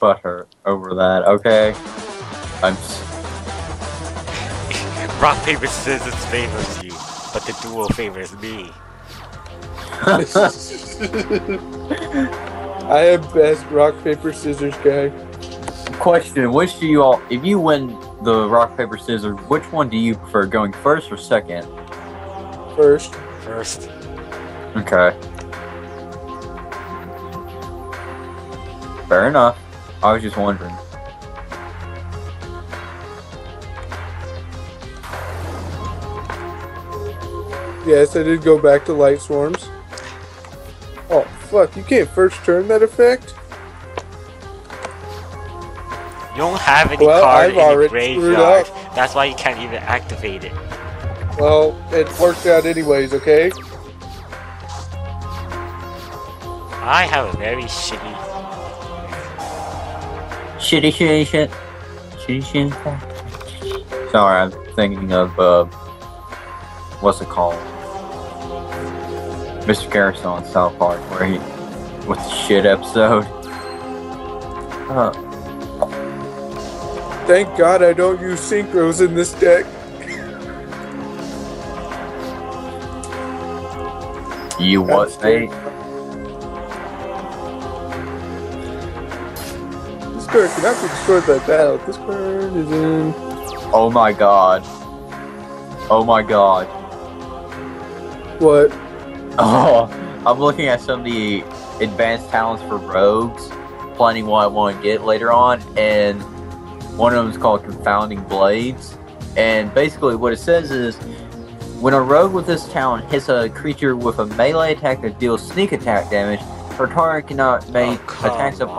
butthurt over that, okay? I'm Rock, paper, scissors favors you, but the duel favors me. I am best rock, paper, scissors guy. Question, which do you all, if you win the rock, paper, scissors, which one do you prefer, going first or second? First. First. Okay. Fair enough. I was just wondering. Yes, I did go back to light swarms. Oh, fuck, you can't first turn that effect? You don't have any Well, card I've in the already graveyard. screwed That's why you can't even activate it. Well, it worked out anyways, okay? I have a very shitty... Shitty. Sorry, I'm thinking of, what's it called? Mr. Garrison on South Park, where he, with the shit episode. Thank God I don't use synchros in this deck. You what, mate? This card cannot be destroyed by battle. This card is in... Oh my god. Oh my god. What? Oh, I'm looking at some of the advanced talents for rogues, planning what I want to get later on, and one of them is called Confounding Blades. And basically what it says is, when a rogue with this talent hits a creature with a melee attack that deals sneak attack damage, her target cannot make attacks of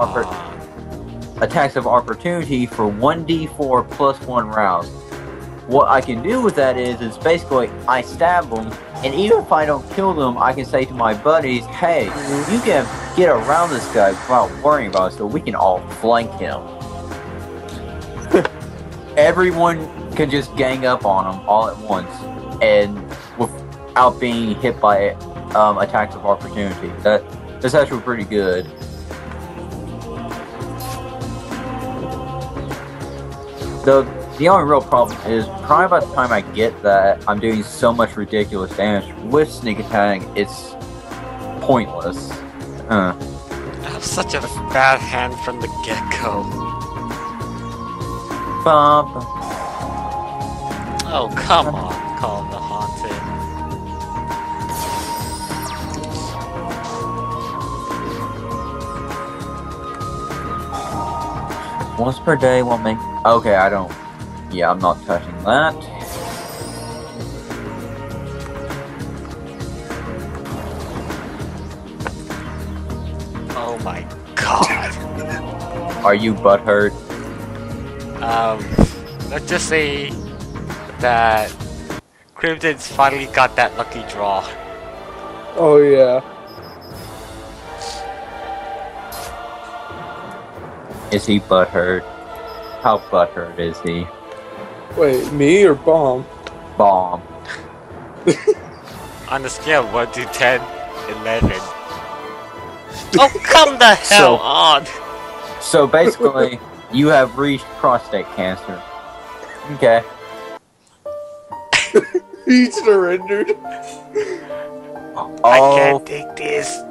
opportunity for 1d4 plus 1 rounds. What I can do with that is basically I stab them, and even if I don't kill them, I can say to my buddies, hey, you can get around this guy without worrying about it, so we can all flank him. Everyone can just gang up on him all at once, and without being hit by attacks of opportunity. That's actually pretty good. The only real problem is, probably by the time I get that, I'm doing so much ridiculous damage with sneak attack, it's pointless. I have such a bad hand from the get-go. Oh, come on, Call of the Haunted. Once per day will make... Okay, I don't... Yeah, I'm not touching that. Oh my god. Are you butthurt? Let's just say that Crimson's finally got that lucky draw. Oh, yeah. Is he butthurt? How butthurt is he? Wait, me or Bomb? Bomb. On the scale of 1 to 10, 11. Oh, come the hell on! So basically, you have reached prostate cancer. Okay. He surrendered. Oh, I can't take this.